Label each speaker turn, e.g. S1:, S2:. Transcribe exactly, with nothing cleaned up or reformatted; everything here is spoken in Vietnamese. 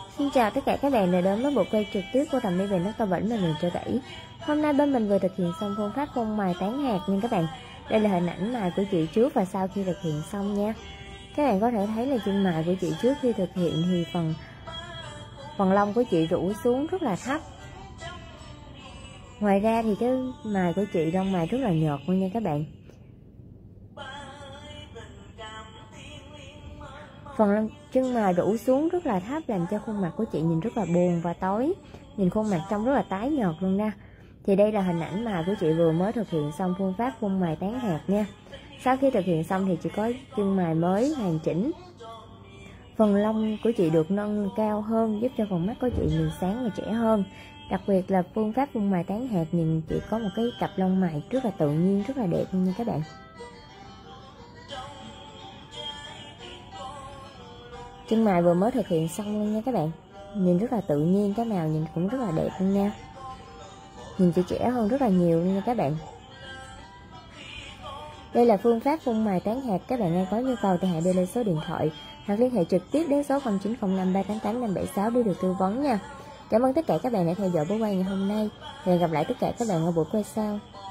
S1: Xin chào tất cả các bạn đã đến với buổi quay trực tiếp của Thẩm Mỹ về nước cao bảnh mình cho bảy. Hôm nay bên mình vừa thực hiện xong phương pháp phông mài tán hạt nha các bạn. Đây là hình ảnh mài của chị trước và sau khi thực hiện xong nha. Các bạn có thể thấy là chân mài của chị trước khi thực hiện thì phần phần lông của chị rũ xuống rất là thấp. Ngoài ra thì cái mài của chị lông mài rất là nhợt luôn nha các bạn. Phần chân mài rũ xuống rất là thấp làm cho khuôn mặt của chị nhìn rất là buồn và tối, nhìn khuôn mặt trông rất là tái nhợt luôn nha. Thì đây là hình ảnh mài của chị vừa mới thực hiện xong phương pháp phông mài tán hạt nha. Sau khi thực hiện xong thì chỉ có chân mài mới hoàn chỉnh. Phần lông của chị được nâng cao hơn, giúp cho phần mắt của chị nhìn sáng và trẻ hơn. Đặc biệt là phương pháp phông mài tán hạt nhìn chị có một cái cặp lông mày rất là tự nhiên, rất là đẹp luôn nha các bạn. Chân mài vừa mới thực hiện xong luôn nha các bạn. Nhìn rất là tự nhiên, cái màu nhìn cũng rất là đẹp luôn nha. Nhìn chị trẻ hơn rất là nhiều luôn nha các bạn. Đây là phương pháp phông mài tán hạt. Các bạn đang có nhu cầu thì hãy đưa lên số điện thoại hoặc liên hệ trực tiếp đến số không chín không năm ba tám tám năm bảy sáu để được tư vấn nha. Cảm ơn tất cả các bạn đã theo dõi buổi quay ngày hôm nay. Hẹn gặp lại tất cả các bạn ở buổi quay sau.